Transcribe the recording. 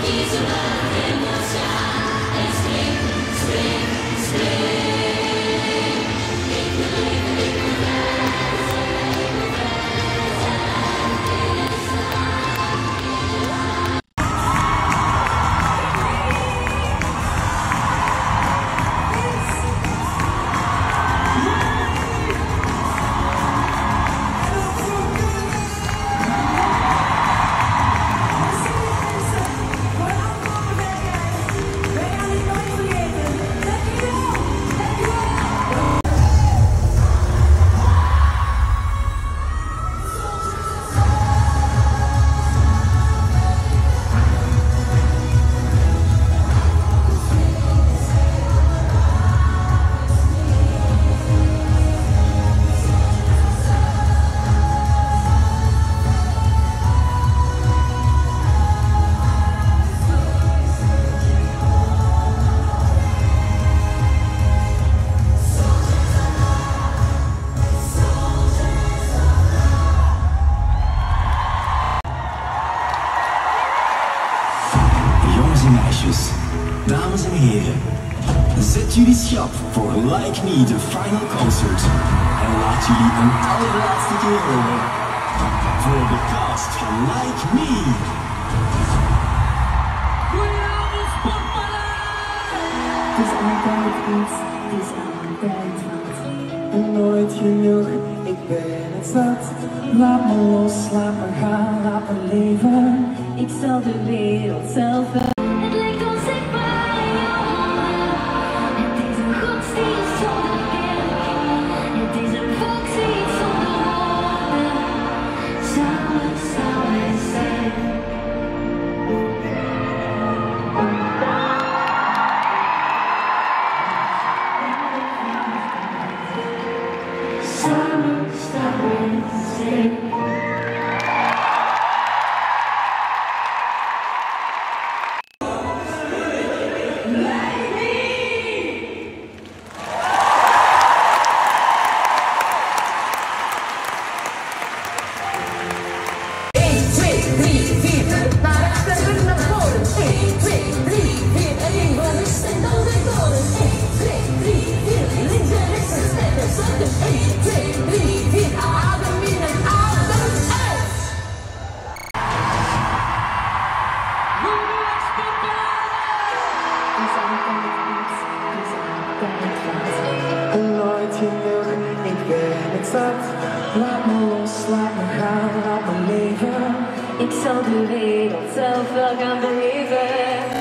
Meisjes, dames en heren, zet jullie schap voor Like Me, de final concert. En laat jullie een allerlaatste keer horen voor de cast van Like Me. Goedenavond, Sportpaleis! Het is altijd iets, het is altijd wat. En nooit genoeg, ik ben het zat. Laat me los, laat me gaan, laat me leven. Ik zal de wereld zelf wel. Het lijkt onzichtbaar in jouw handen. Het is een godsdienst zonder kerk. Het is een volkslied zonder woorden. Samen staan we sterk. Samen staan we sterk. En nooit genoeg, ik ben het zat. Laat me los, laat me gaan, laat me leven. Ik zal de wereld zelf wel gaan beleven.